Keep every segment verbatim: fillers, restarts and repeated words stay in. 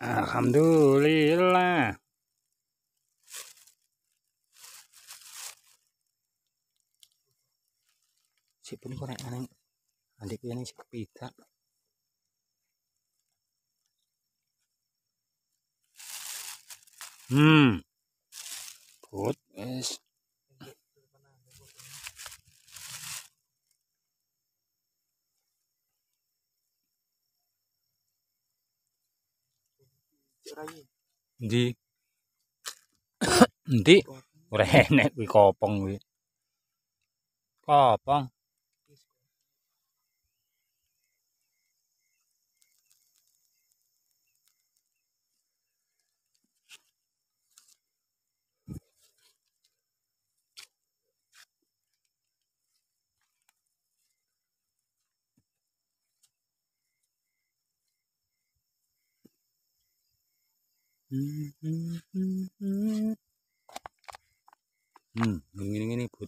Alhamdulillah. Si pun korek aneh. Adik ini si pita. Hmm. Put es. Di. Di. Ora enek kuwi kopong kuwi. Kopong. Hmm, hmm, hmm, hmm. Hmm, gini-gini Bud.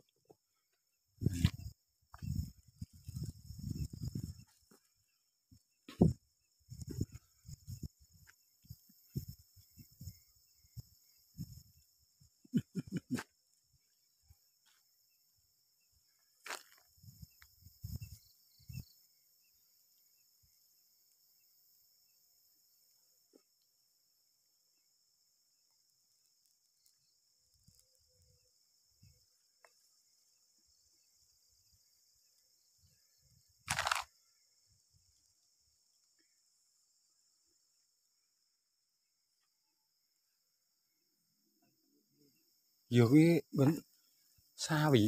Yo kuwi ben sawi.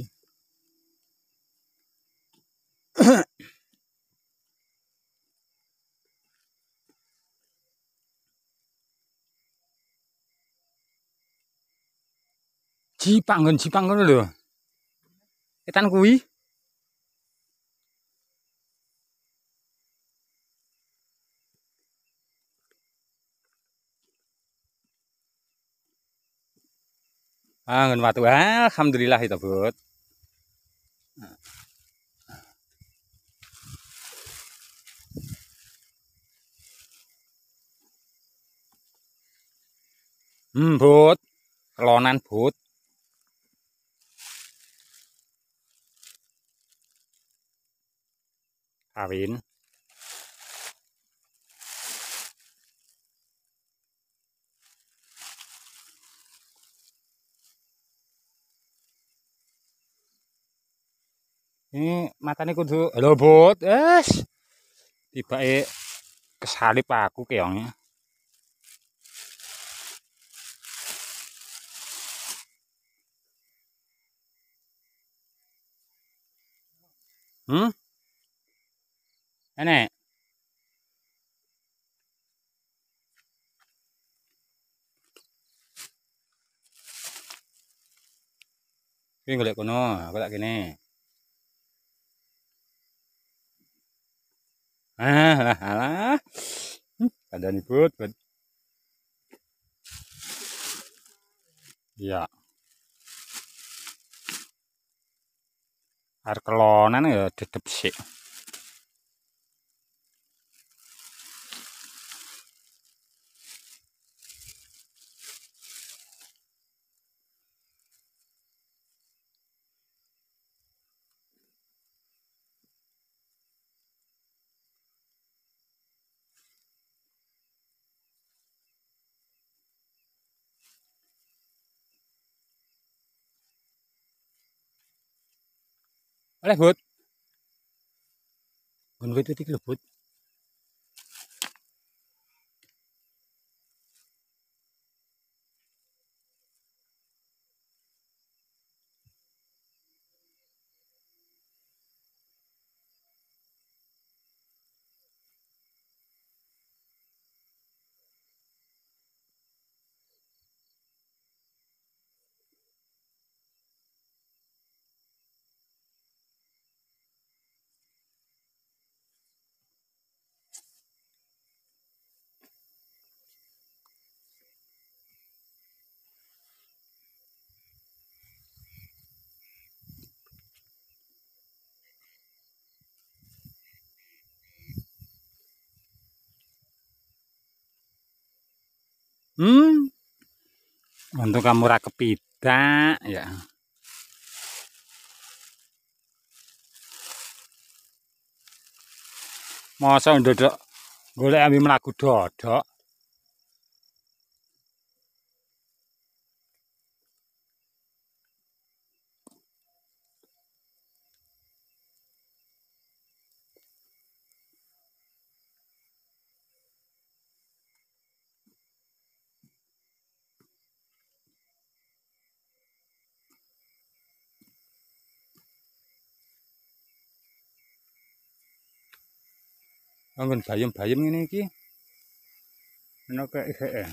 Jipang nggon jipang ngono lho. Etan kuwi. Ah, nggon watu. Alhamdulillah itu, Bud. Hmm, Bud. Kelonan, Bud. Kawin. Ini matane kudu lho, Bud. Es. Tibake kesalip aku keongnya. Hmm? Enek. Kuwi golek kono, aku tak kene. Ah, alah, alah. Hmm, kandhani Bud, Bud. Iya. Arep kelonan ya dedep sik. Oleh, Bud. Nggon wit iki lho, Bud. Hmm, untuk kamu ra kepidak ya. Masa ndodok golek ambil mlaku dodok. Anggon bayem-bayem ngene iki. Ana kek heeh.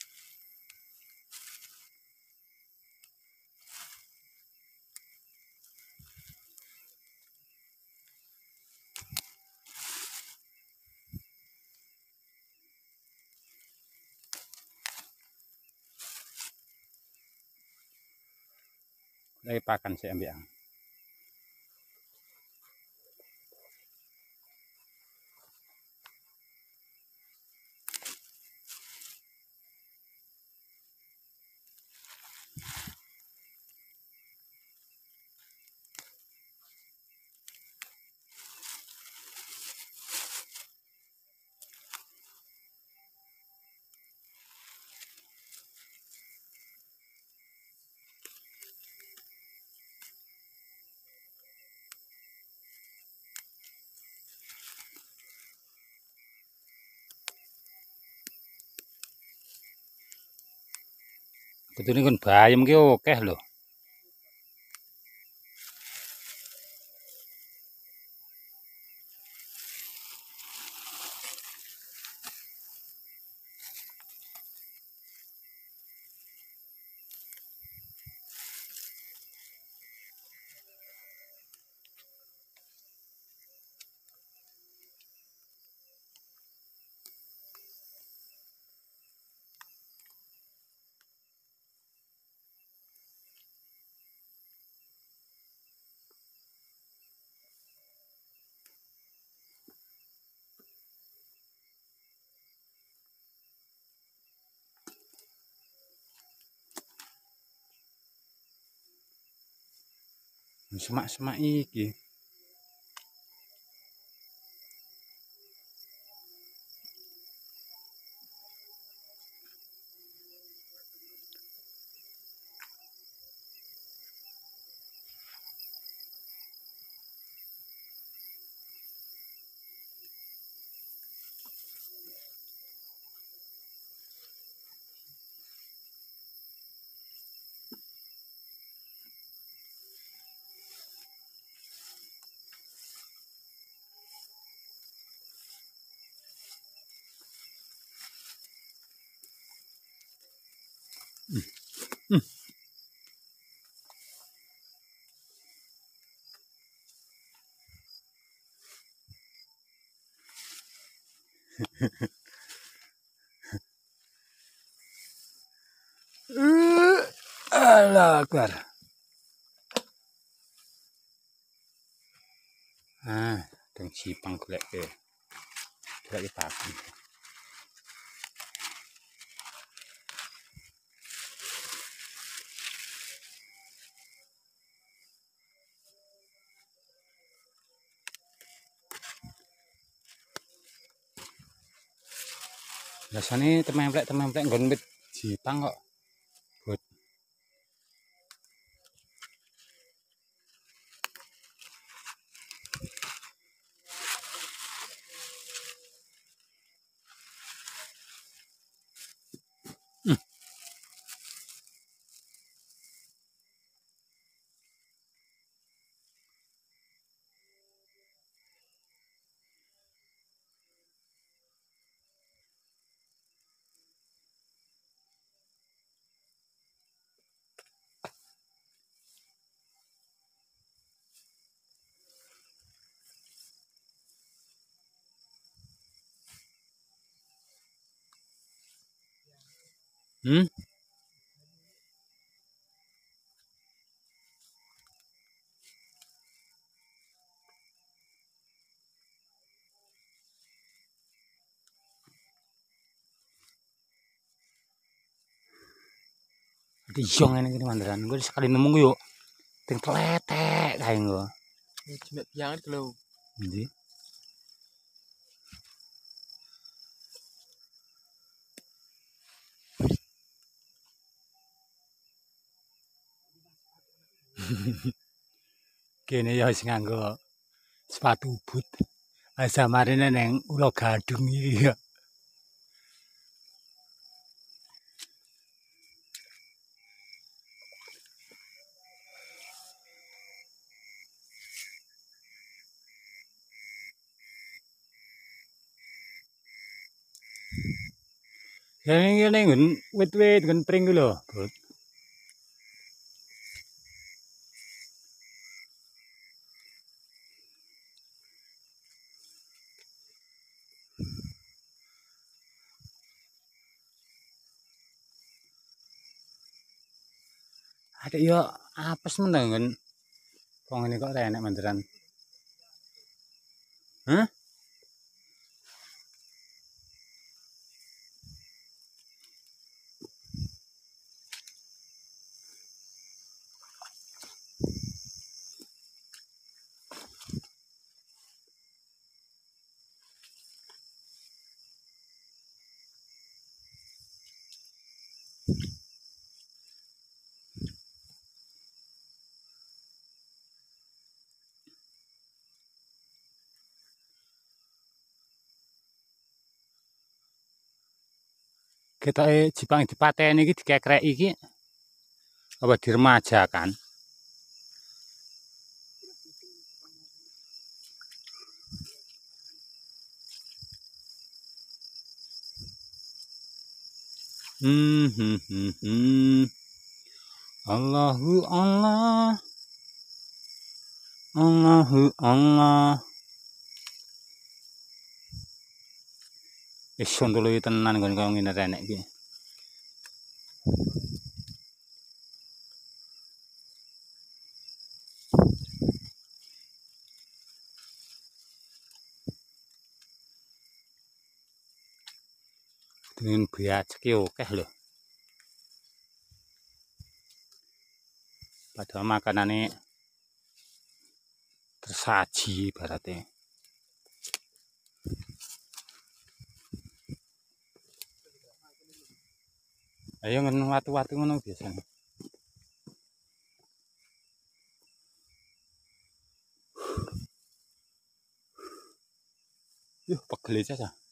Lagi pakan sik ambek ang. Kudune kon bayem ki akeh lho. Semak-semak iki. Hmm. Hmm. Uh, alah akbar. Ah, dong cipang golek ke. Golek pakan. Biasane tememplek-tememplek nggon wit cipang kok. But. Hmm. Hmm. Iya ngene iki mandaran. Gue sekali nemu gue yuk. Ting teletek kae gue. Cuma biangan kalau Endi? Kene ya wis nganggo sepatu boot. Asa marine neng Ulo Gadung iki ya. Kene kene nggon wit-wit nggon pring ku lho, Bud. Adek yo apes men nggon. Wong ngene kok ora enak mandaran. Hah? Ketoke Jepang dipateni iki dikekreki iki apa diremajakan? Hmm, hmm, hmm, hmm. Allahu Allah. Allahu Allah. Wis sontolo tenan nggon kaya ngene renek iki. Dengan biacek ki akeh lho. Padahal makanane tersaji ibaratnya. Ayo ngono watu-watu ngono biasane. Yuh, pegel aja.